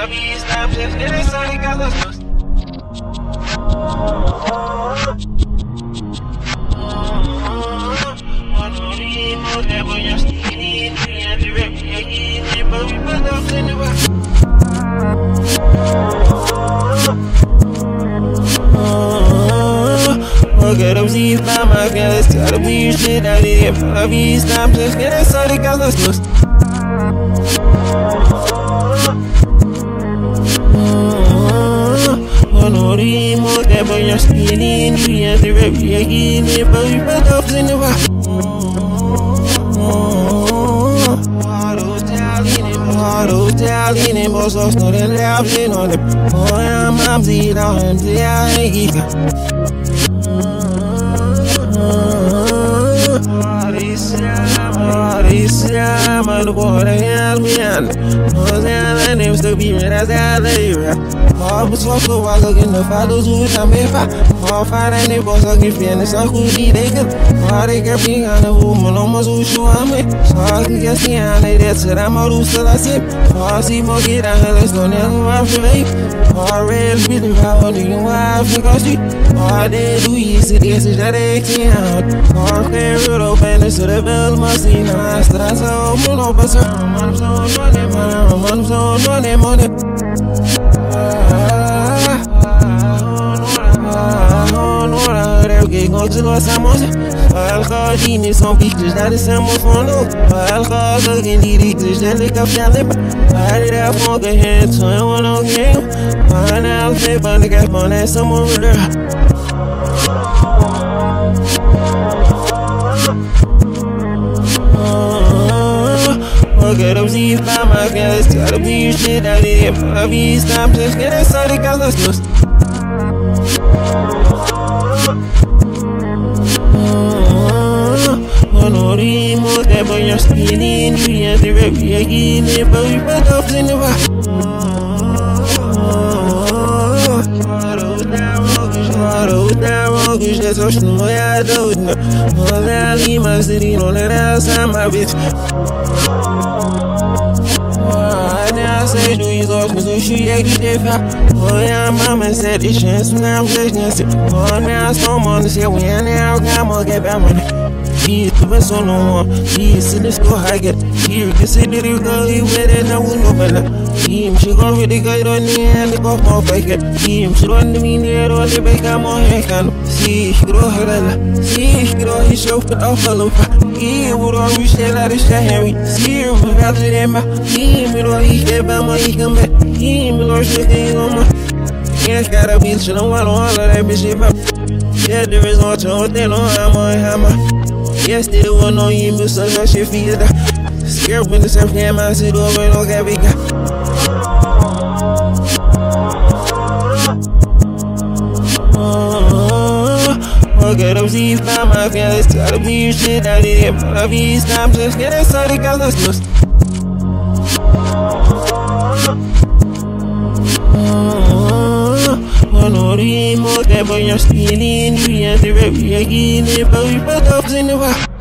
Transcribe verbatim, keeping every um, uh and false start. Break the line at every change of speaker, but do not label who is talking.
Get up, see if I'm a girl, it's gotta be your shit out of here. I'll be stopped, just get it, so they got us loose. Oh, no, the more that boy, you're skinny, and you have to rip you again, but you put up in the rock. Italian and most of the laughing on the boy, I'm empty, I'm empty, I ain't I'm on the water, and me and the names to be made as I live. All was also while looking the fathers who come if I all find any boss of give and it's a good they could. All they kept being on the woman almost who show me. So I can get the honey that's it. I'm out who still I sip. All see more get a hell is going to have to make. All red feeling power, you know why I think I see. All they do is it is that they can't. All clear it open so the bell must see. I start so mono, but I'm so money, I'm so money, money. Alcohol são picos, nada são fundo. Alcohol que dirige, já lhe captale. Pare da fonte, gente, só eu não ganho. Ana, o que pode que pode ser morrer. Get up, see if I'm a girl, it's gotta be your shit out of here. I'll be stopped, just get it, so they got us loose. Oh, no, the more that boy, you're skinny, and you have to rip you again, but we put up in the rock. Just so she know I don't know. All that I leave my city, don't let outside my bitch. I say, do you talk me so she ain't get that? Oh, yeah, mama said this chance now I'm just oh, now I'm so money, say, we ain't now, I'm gonna get back money. He's the best on no one. He's in the school, I get here. This is the girl, he with it, no one no better. Him, she go with the guy on the end, the golf more packet. Him, she run the mean there, or the back, I'm on her can. See, she grow her, see, she grow his show for off a loop. He would always say that it's Henry. See, without the emma. Him, you know, he gave him a he come back. Him, you know, she came on my. Yes, gotta be, she don't want all of that bitch. Yeah, there is no trouble, they know I'm on hammer. Yes, they don't know you, but so much if you die. Scared when the surf came out, sit over and look at me. Get up, see if I'm a girl, it's gotta be your shit out of here. I'll be stopped, just get it, so they got us loose. Oh, no, the more that boy, you're skinny, and you have to rip you again, but we put up in the rock.